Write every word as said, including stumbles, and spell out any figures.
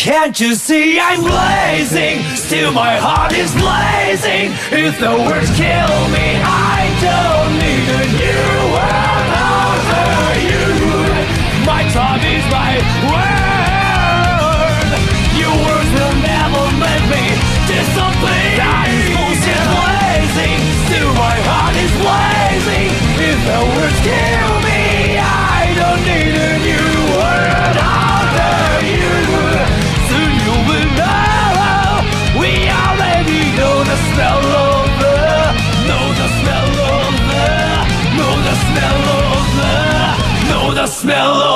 Can't you see I'm blazing? Still my heart is blazing. If the words kill me, I don't need a new world over you. My time is my word. Your words will never make me disappear. That is bullshit blazing. Still my heart is blazing. If the words kill me, I don't need a new world over you. Soon you will know. We already know the smell of the, know the smell of the, know the smell of the, know the smell of